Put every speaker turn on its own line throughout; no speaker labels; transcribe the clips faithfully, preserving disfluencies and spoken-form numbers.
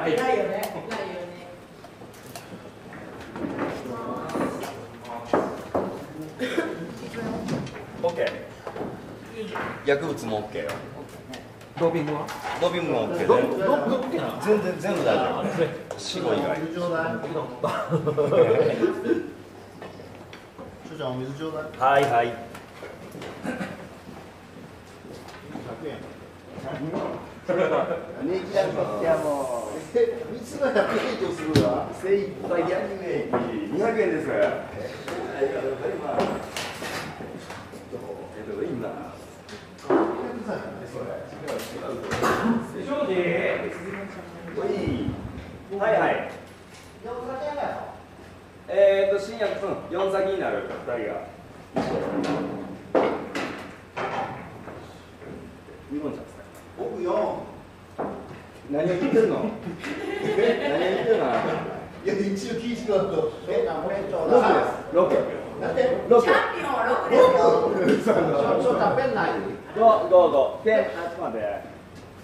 ないよね。ないよね。
オッケー。薬物もオッケーよ。
ドーピングは？
ドーピングもオッケー。
ドーピングオッケーな。
全然全部大丈夫。死後以外。
所長お水ちょうだい。
はいはい。
ひゃくえん。
ネギだとってもう
いつがひゃくえん以上するわ。
精一杯ひゃくえんにひゃくえんですから。今。
はいはい。えーと新薬うん四先になるふたりが。ウーロン茶ですか。
僕よ。
何を言ってるの？え、何を言ってるの？
いや一応聞いてたと。え、なこれちょう
六
だい。
です。六。
なんで？
六。
チャンピオンはろくですよ。
ちょっと食べない。
どうどうぞ。ペンあちょっと待って。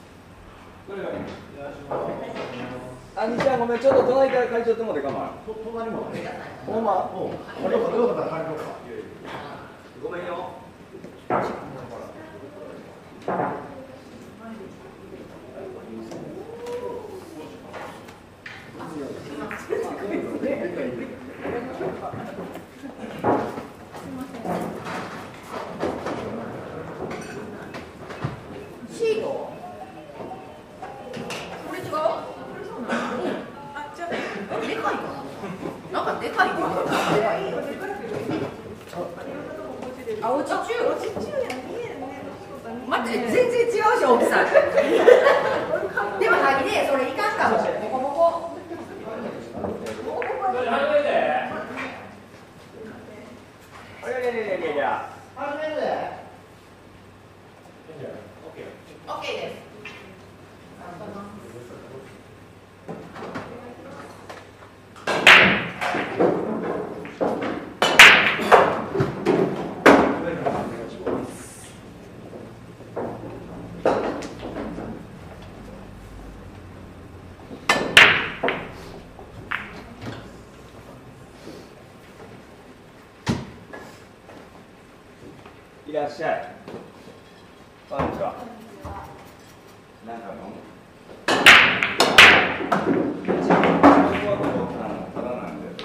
あにちゃんごめんちょっと隣から借りちゃってもらってかまん。
隣も。
ほんま。
おう。あれよかったよかった借りようか。
ごめんよ。
シート？これ違う？あ、じゃあでかいかな。なんかでかいね。でかい。あ、おちちゅう。待って、全然違うし大きさ。でもハギでそれいかんかも。ボコボコ。
あれれれれれれ。
始めるで。
オッケーです。
いらっしゃい。こんにちは。なんかの？ただなんで。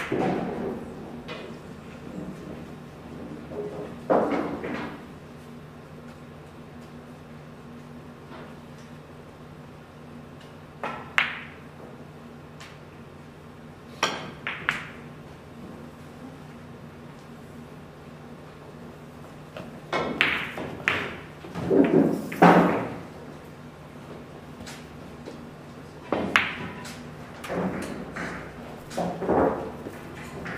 あ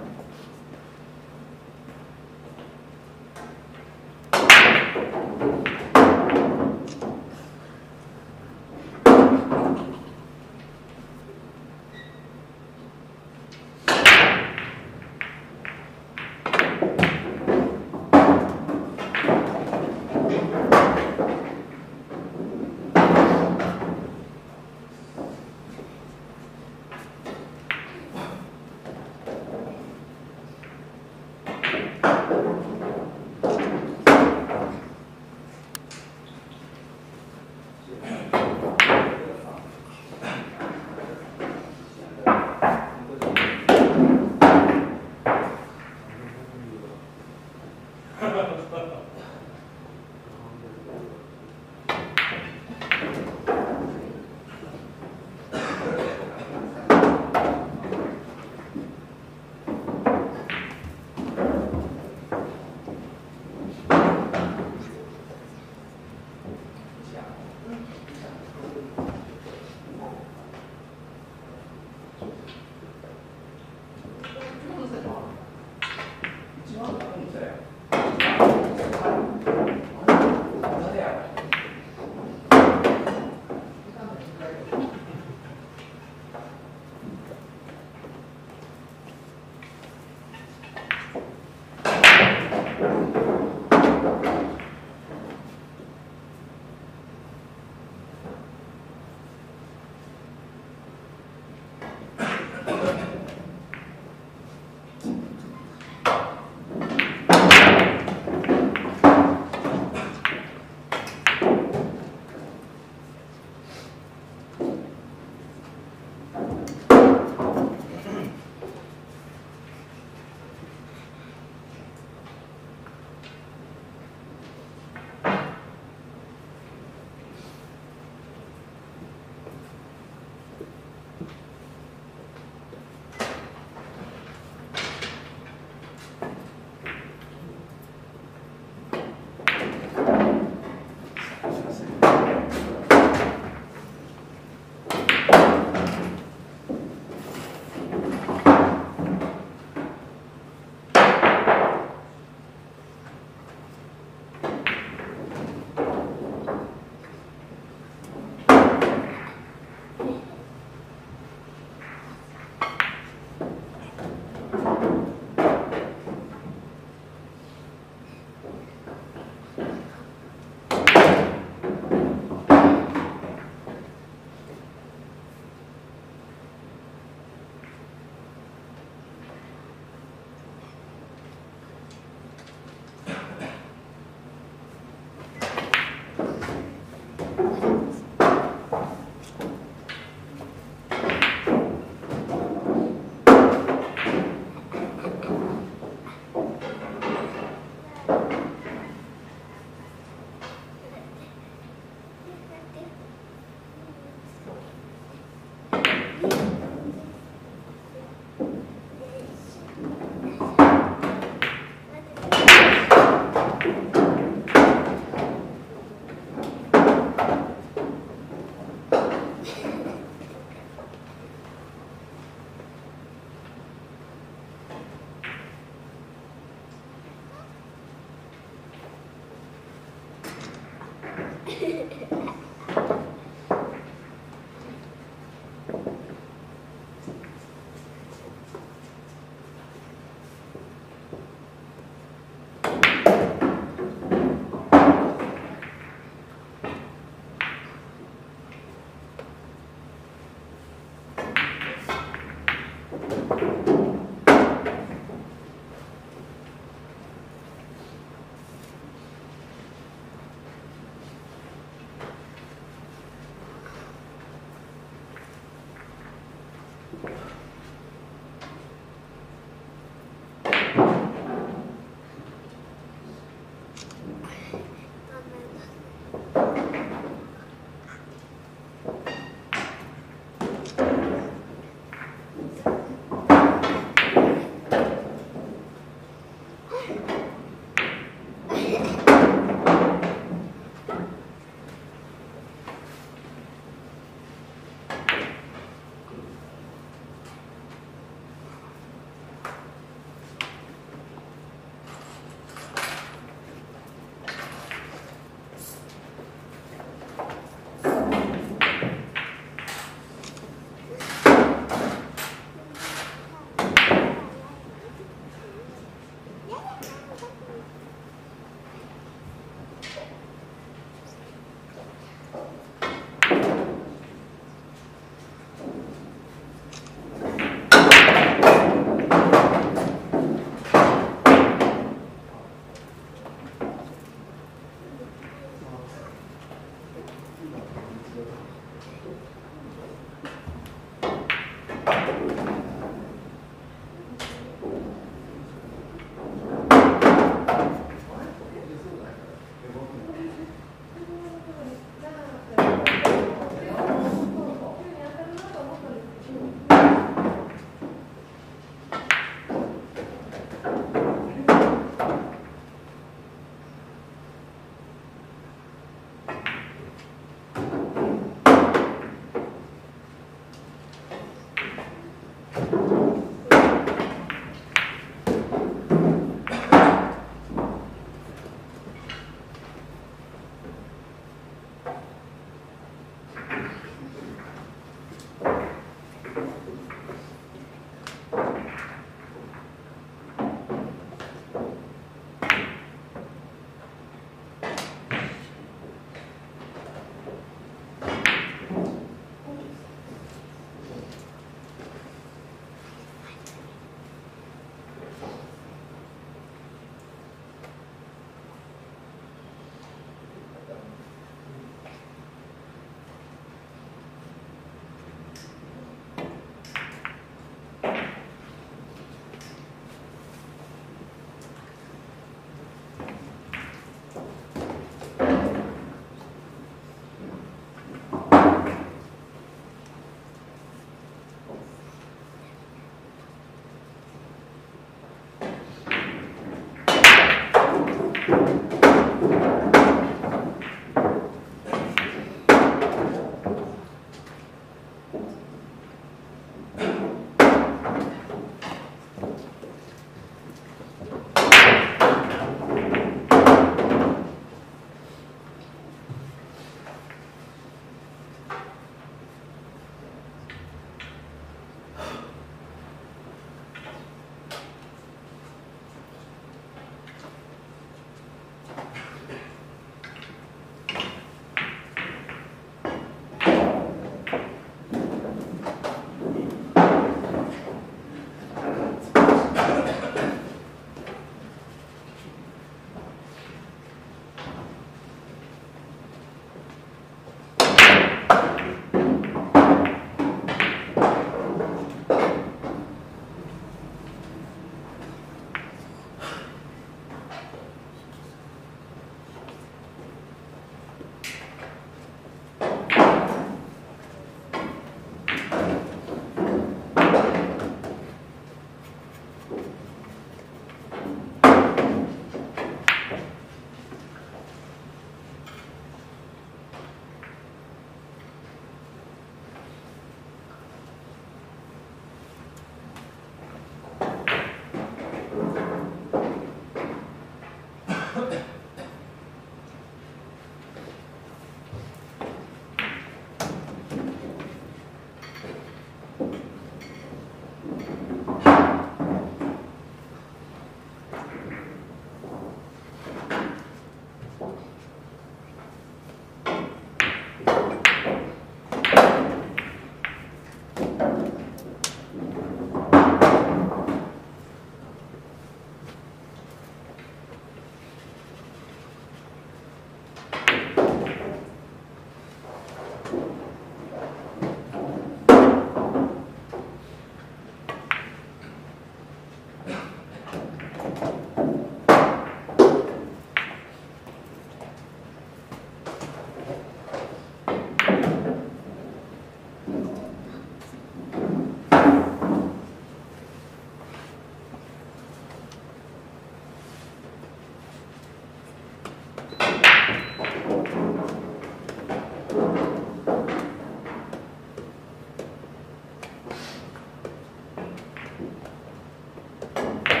う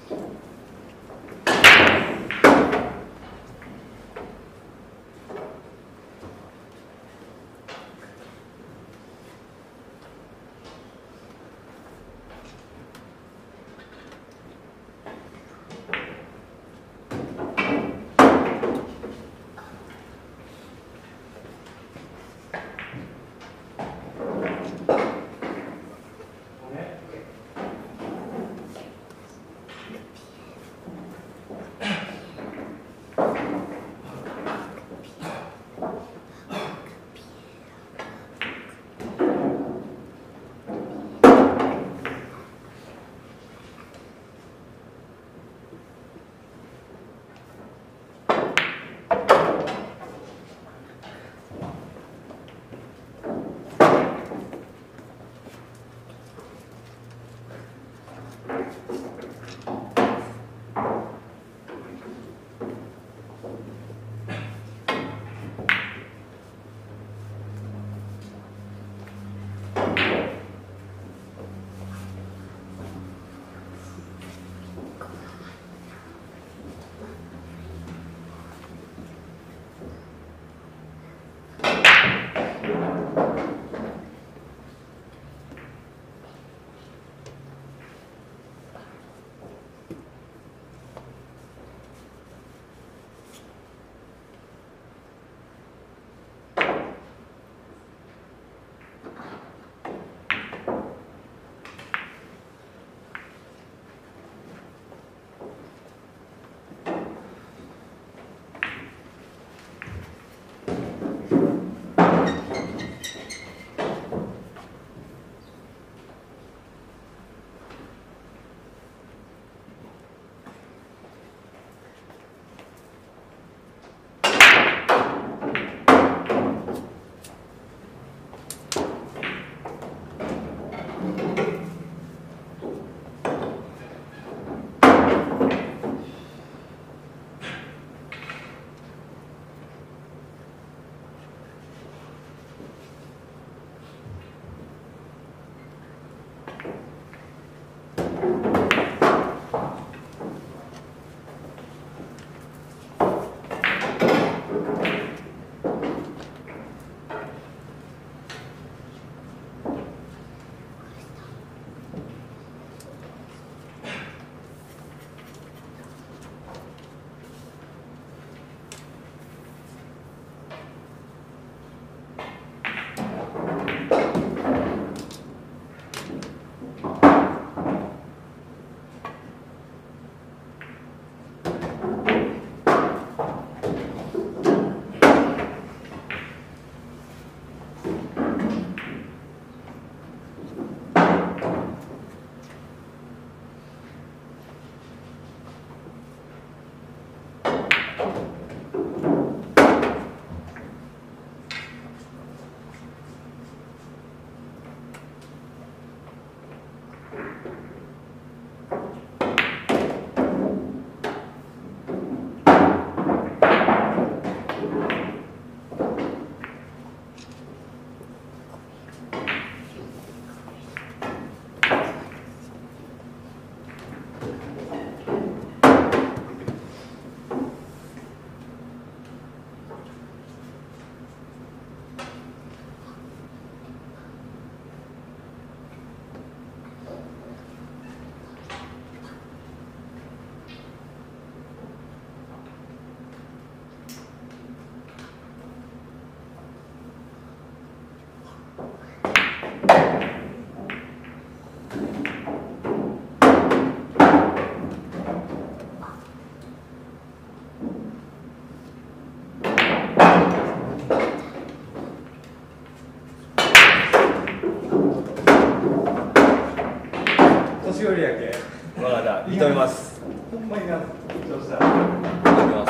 年寄りやけ。わかった。認めます。
ほんまにな。
そうしたら。認めます。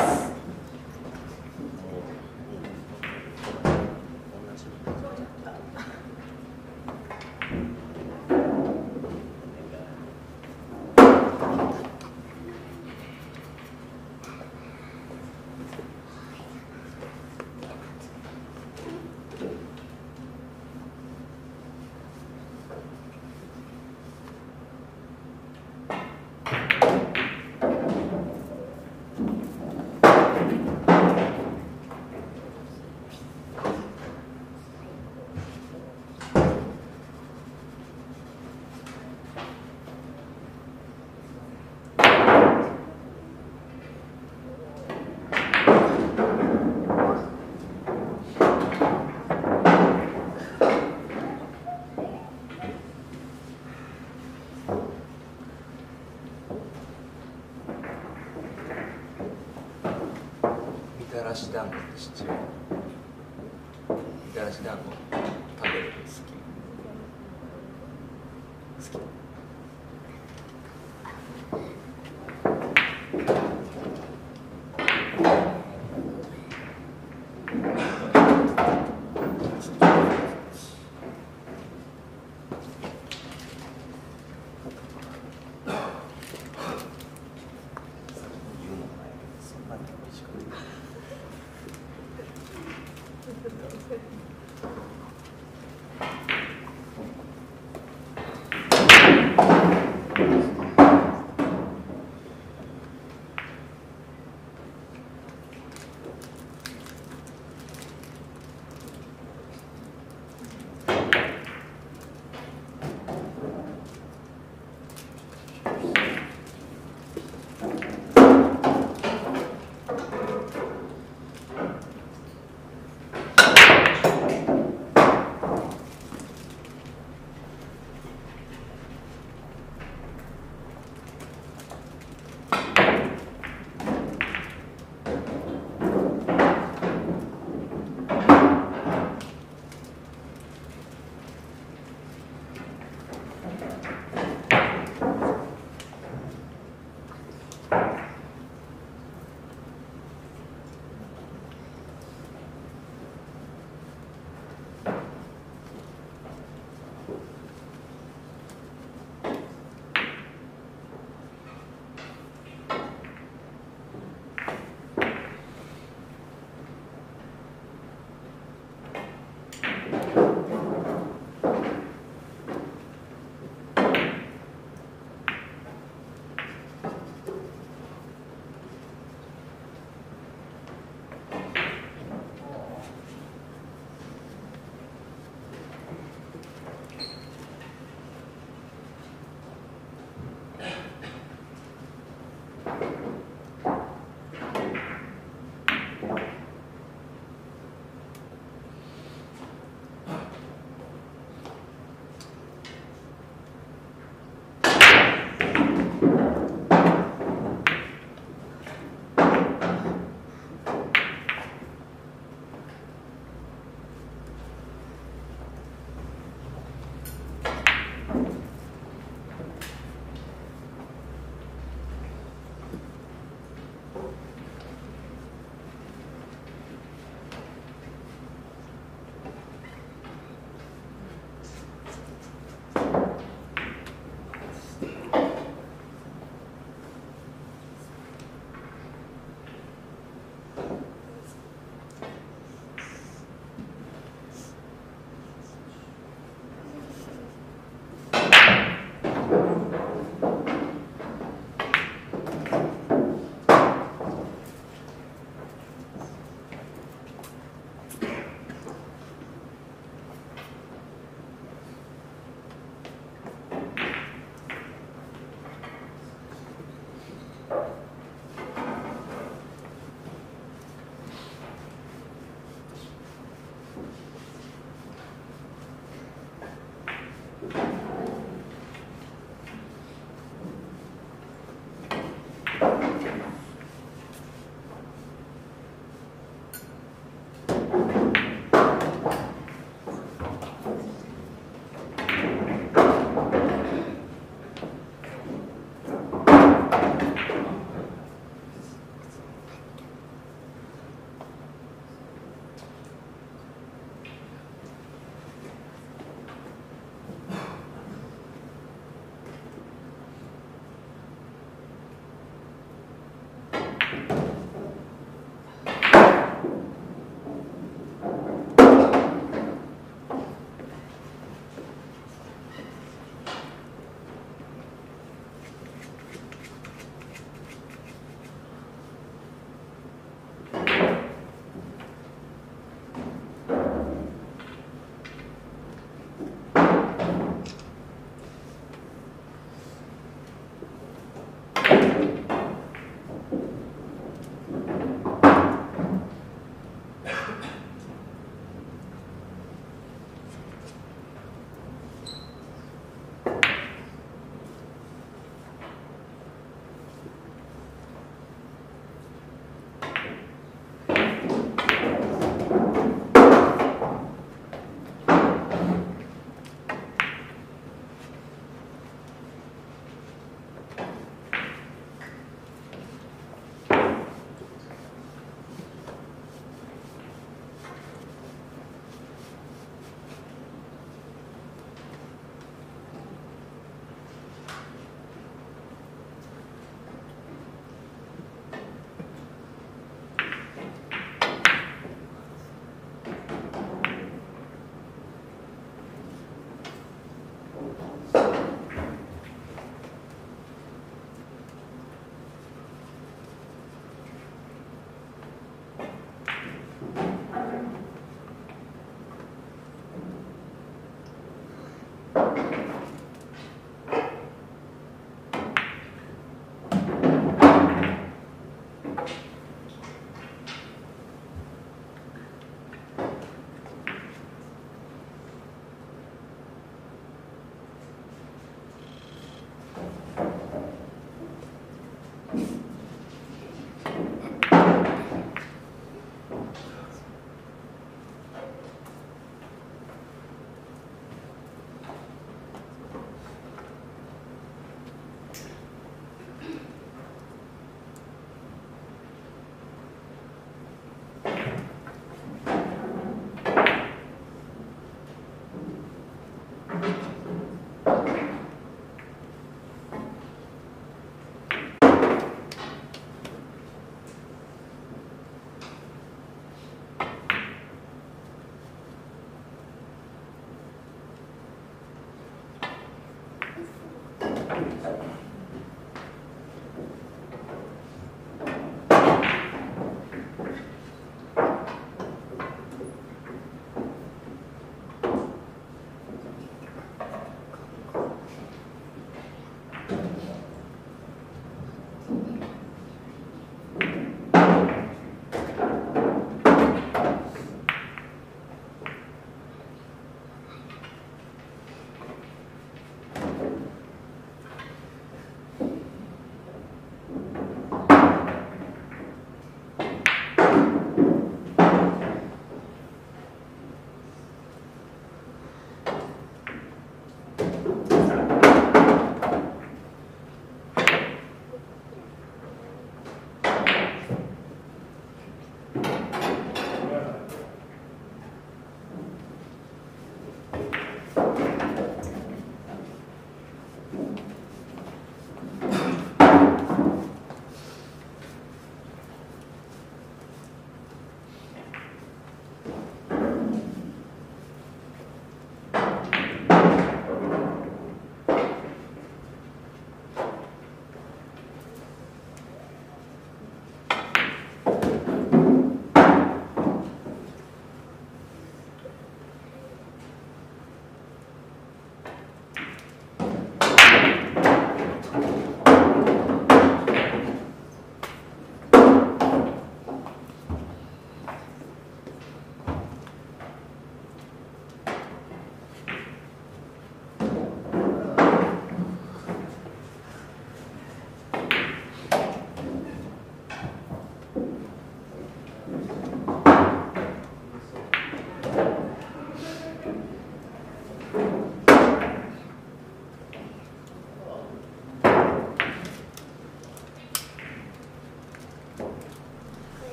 らし団子って知ってる？みたらし団子食べるの好き？好き？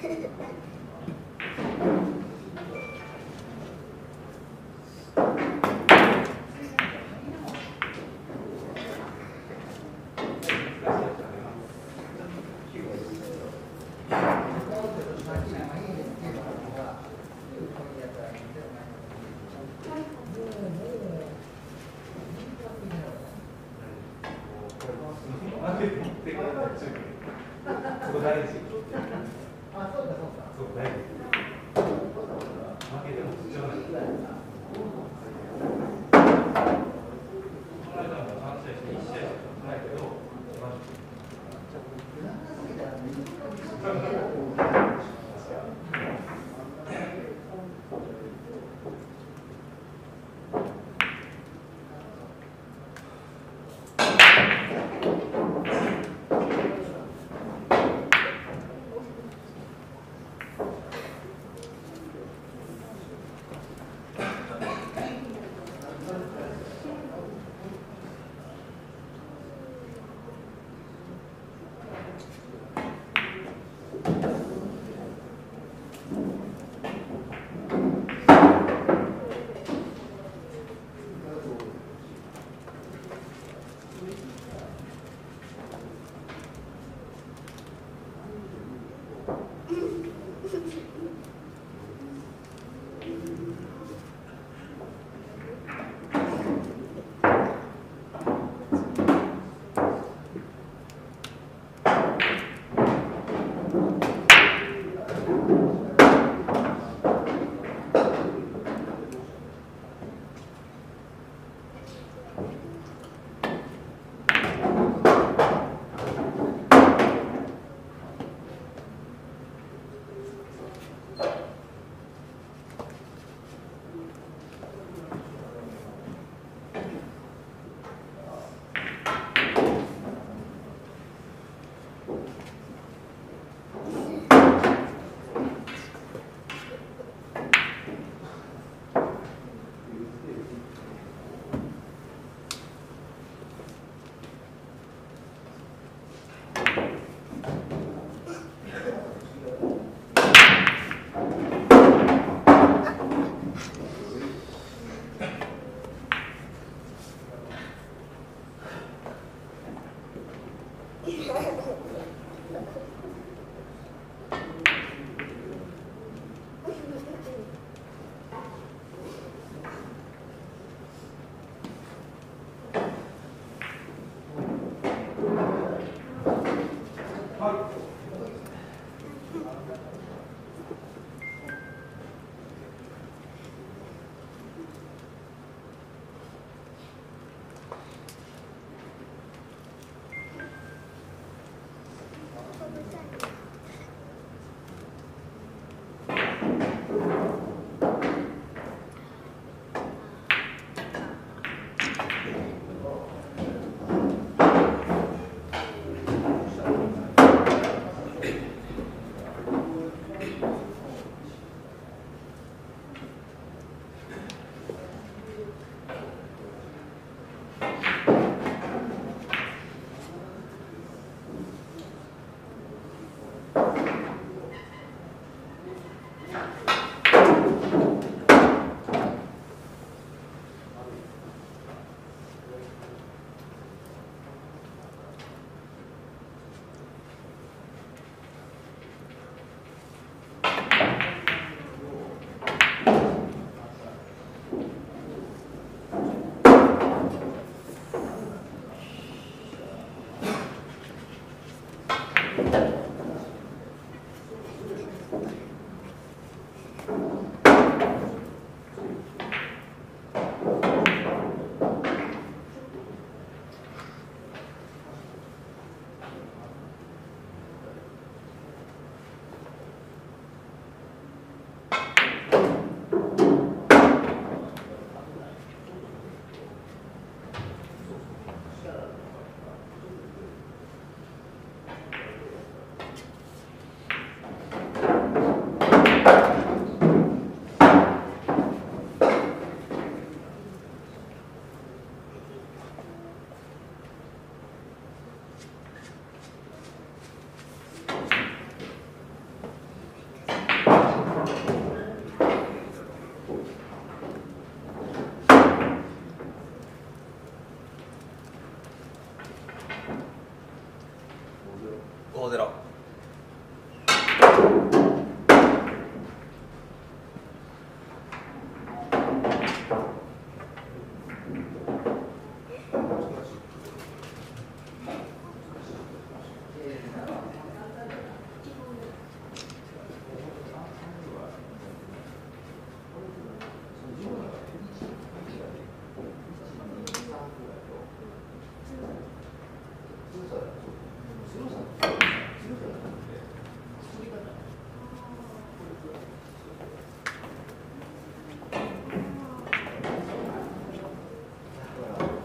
う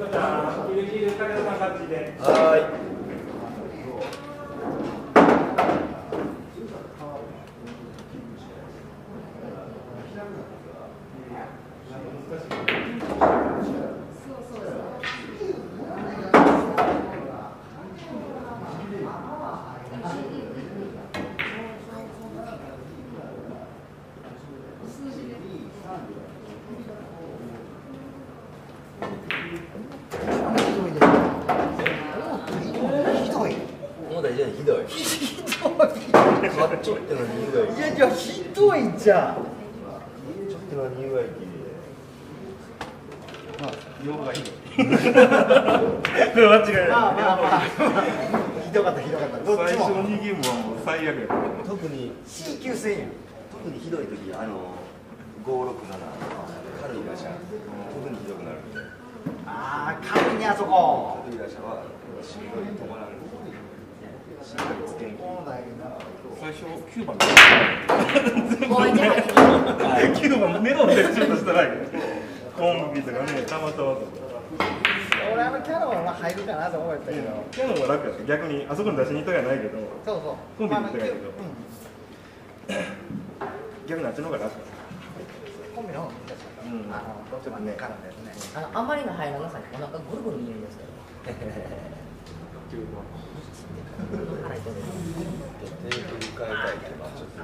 こちゃん、キルキル、武田さん勝ちで。
はちょっとの理由がい
いやいやひどいじゃん。
ちょっとの理由がい
まあ用がいい。
これ間違いない。
まあまあまあ。ひどかったひどかった。どっち
最初の
も。
にゲームはもう最悪やった。
特に
C 級戦やん。
特にひどい時あのごろくなな軽い打者特にひどくなるんで。
ああ軽いねあそこ。
軽い打者はしんどい止まらん。しっかりつけん。
最初きゅうばん。
もう一枚。
きゅうばんメロンでシュートしたらコンビとかねたまたまとか。
俺あのキャノンは入るかなと思ったけど。
キャノンは楽やった。逆にあそこに出しに行ったじゃないけど。
そうそう。
コンビで行ったけど。
うん
逆にあっちの方が楽。
コンビの方が難しかった。
うん
あのどっちもね絡んでるね。
あのあまりの入らなさにお腹ぐるぐる見えるんですけど。腹痛いです。
手振り替えたいけどちょっと。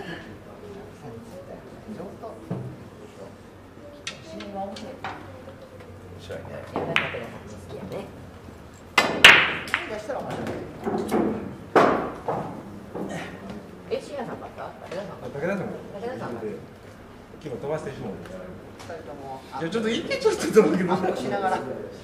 面白いね。
やばいかけら好きやね。
出したら面白い。
え、シアさんかった武田さんかった
武田さんも。
武田さんかった
結構飛ばしてしまう。
ふたりとも
いやちょっと一気ちょっとどうけど。
暗黙しながら。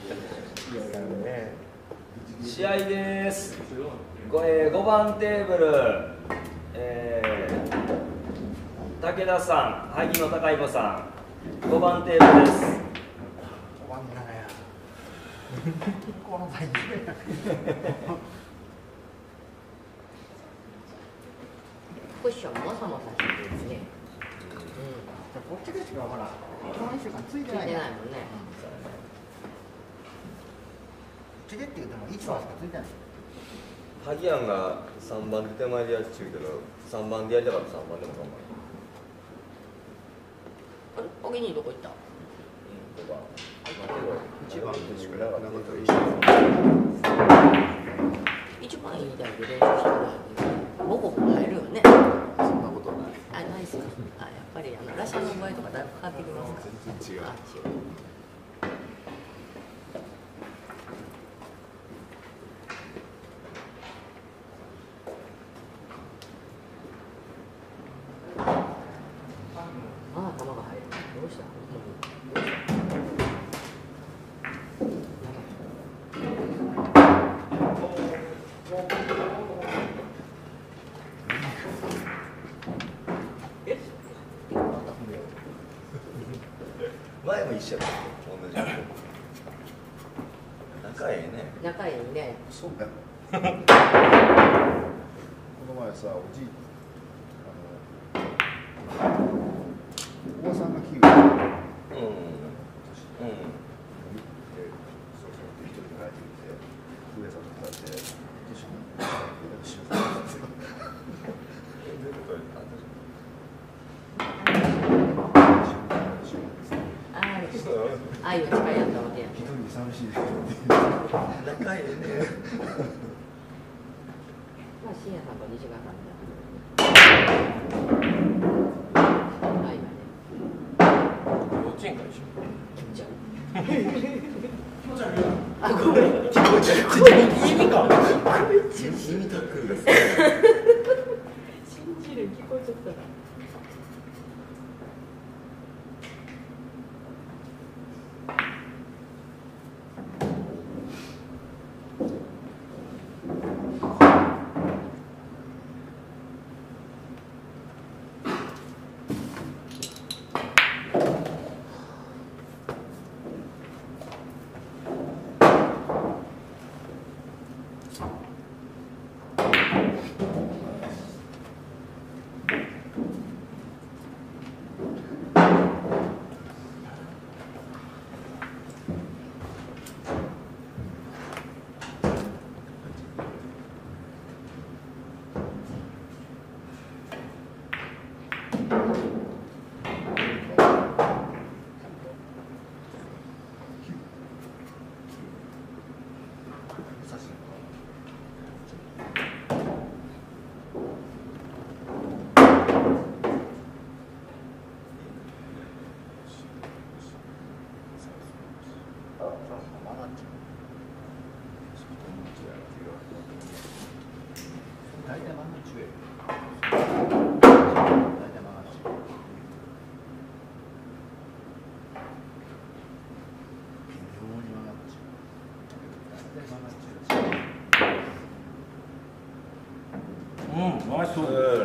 試合です。ご、えー、ごばんテーブル、えー、武田さん、萩野貴彦さん、ごばんテーブルです。
終わんなや。このタイミング。
クッションもさもさしてですね。
こっちでしかほら、この一週間つい
ついて
てない。
ないもんね。
ついてって言ってもいちばんしかついてない。
萩谷がさんばんで手前でやっちゅうけど、さんばんでやりたかったらさんばんでも頑張る。
あれ、おぎにどこ行った？
うん、ごばん。いちばんとしかなかったけど、
一番いい台で練習してないのに、午後も入るよね。
そんなことない。
あ、ないっすよ。あ、やっぱりあのラシャの具合とかだいぶ変わってきますか。
全然違う。
あ、違う。まあ、球が入る。どうした？どうした？え？
前も一緒やった。同じ。仲いいね。
仲いいね。
そうだよ。この前さ、おじい、あの、おばさんがキーウ
うん。うん。
で、そうそう、一人で帰ってきて、上さんと帰って、一緒に、一緒に、
ああいう近いやったわけや。
一人で寂しいです
仲いいね。
まあ、深夜さんと西川さんだ。あ、今ね。
幼稚園から一緒。
気持ち悪い。
気持ち悪い。
あ、ごめん。
気持ち悪い。
意味か。
耳タックルです。
信じる聞こえちゃったな。
ナイス。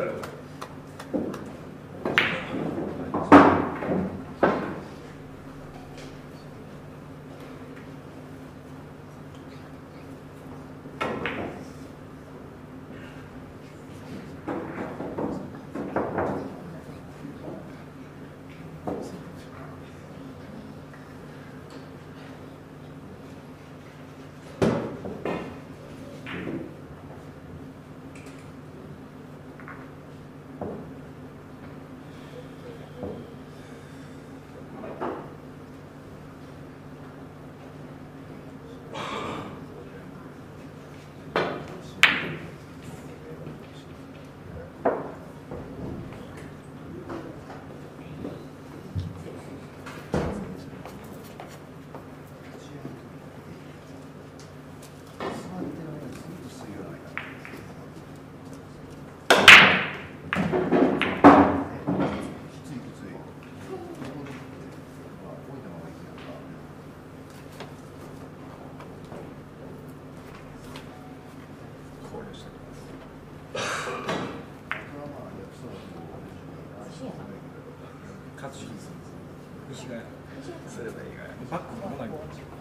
西がすればいいがバックもない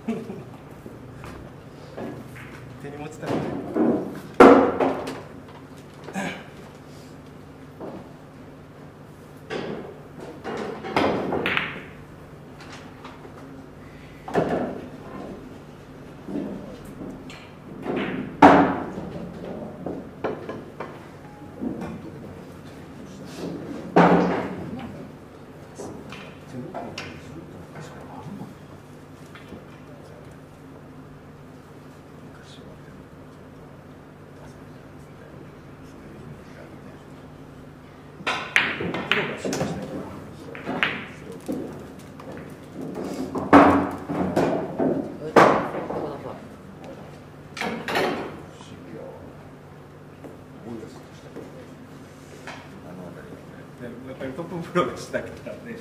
手に持ちたい。やっぱりトッププロがしたからね。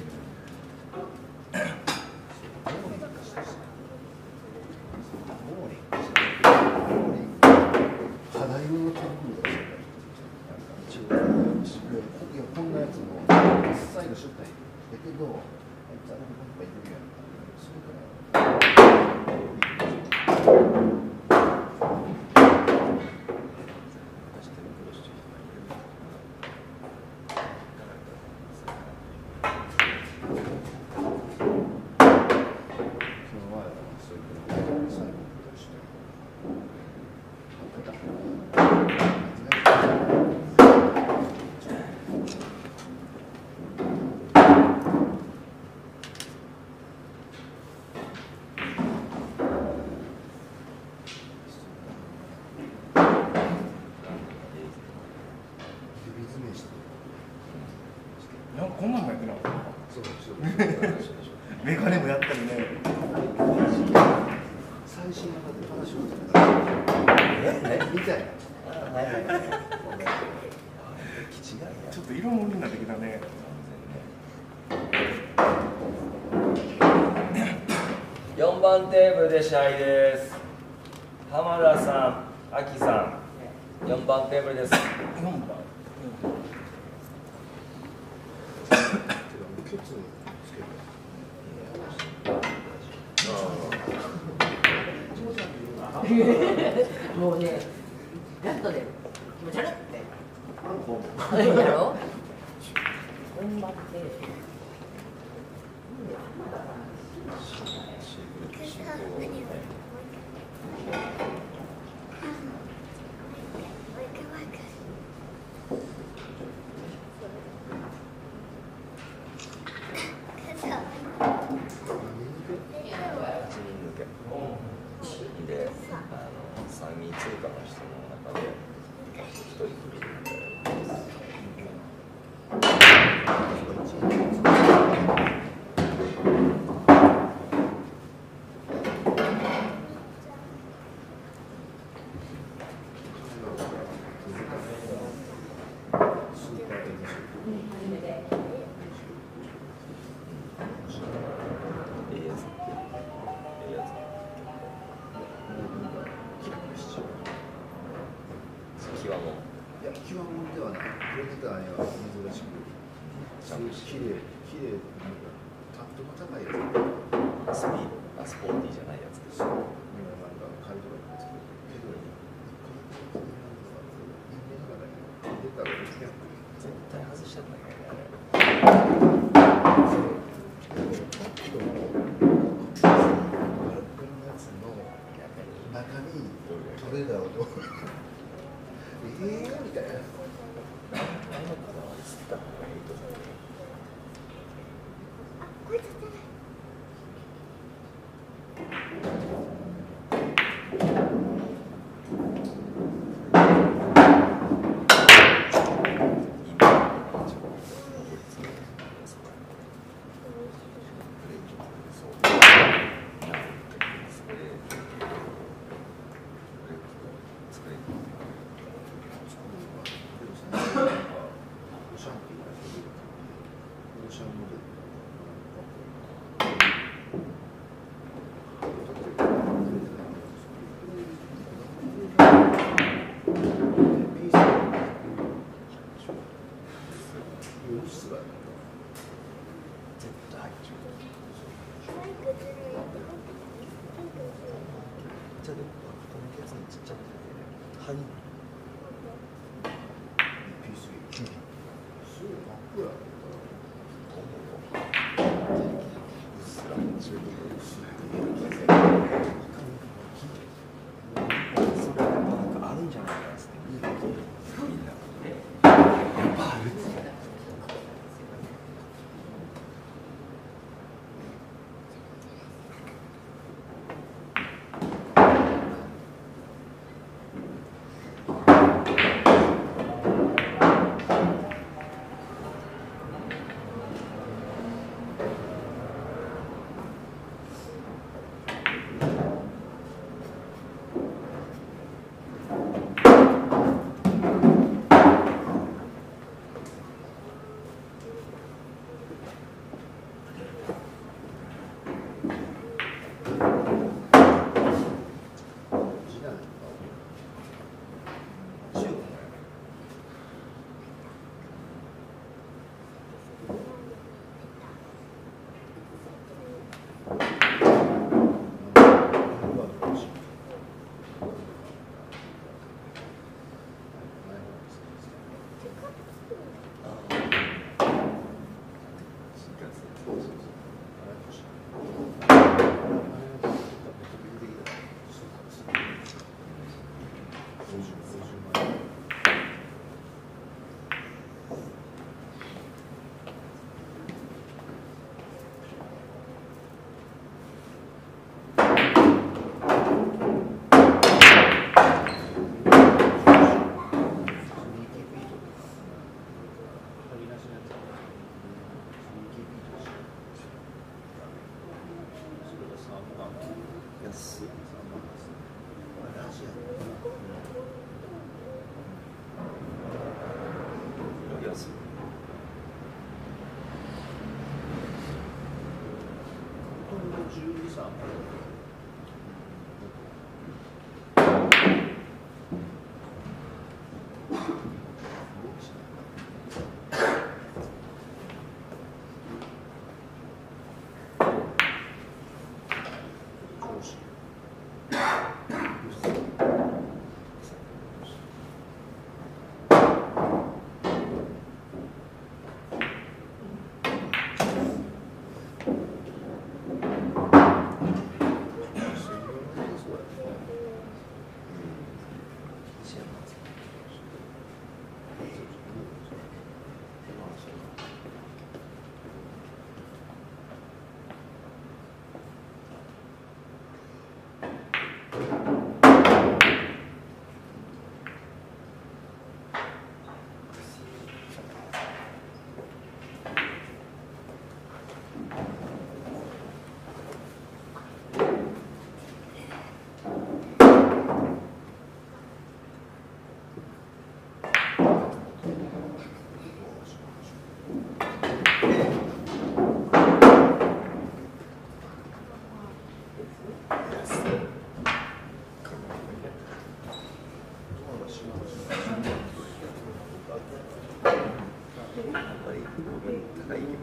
課題の手袋だし、一応いやこんなやつも最後しょったんやけど、あいつあれもやっぱいるやん。
なんかこんなんもやってなかった。メガネもやったりね。
最新型で話をしてた。え？みたいな。
ちょっと色物になってきたね。
よんばんテーブルで試合です。浜田さん、秋さん、よんばんテーブルです。よんばん。
もうね、ガッとね、気持ち悪いって。やろ？本番って。
で、あのさんに通過の人の中でひとりフリーみたいな。
がねは珍しくきれいきれいなんかタットが高いやつ
スピードあスポーティーじゃないやつです
そうなんかカリとかなんですけどけど人間の中に出たらできなくて
絶対外しちゃったんだけどね
中にトレーダーをどうええーみたいな。
あのこだわりすぎた方がいいと思う。
します。 がいい。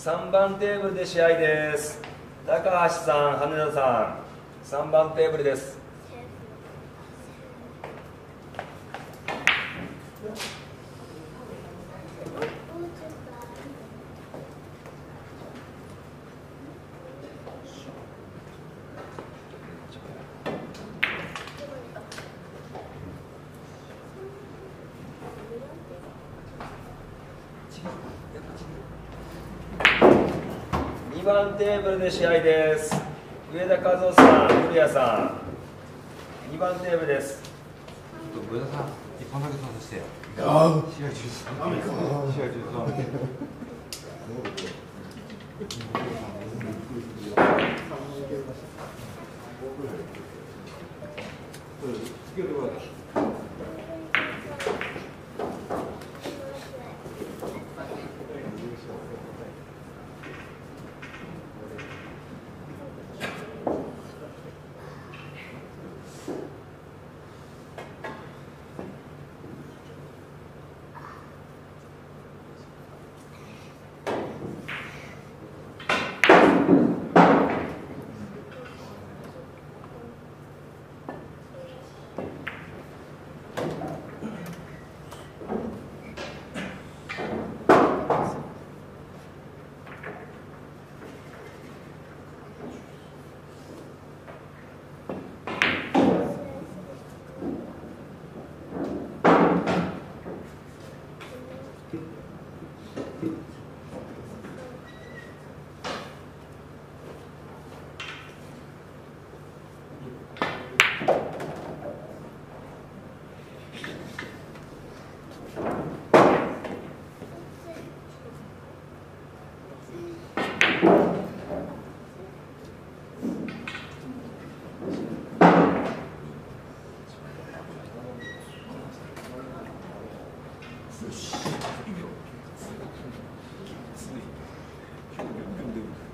さんばんテーブルで試合です。高橋さん、羽田さん、さんばんテーブルです。にばんテーブルで試合です。上田和夫さん、古谷さん、にばんテーブルです。
上田さん、一本だけさせてよ。試合中です。試合中です。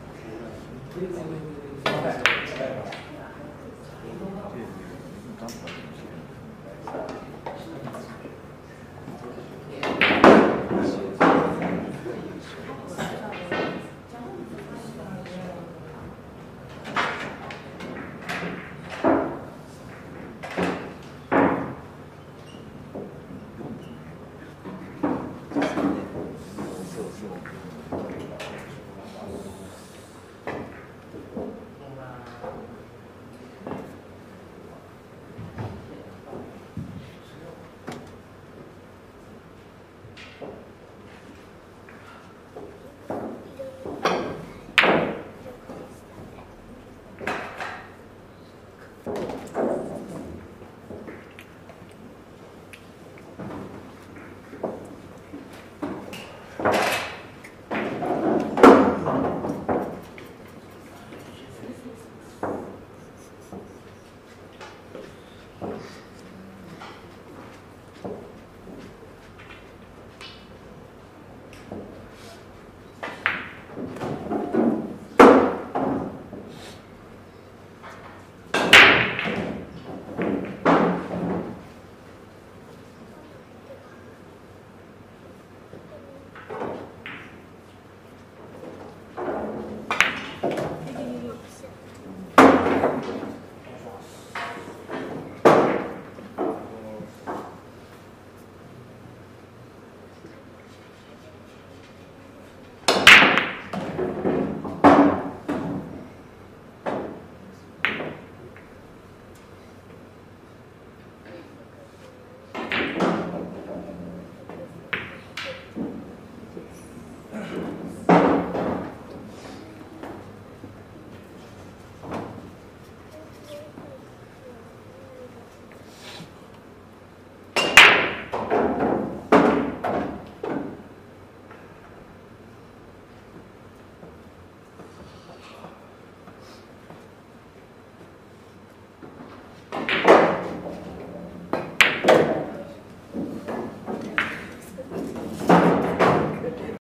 乾杯。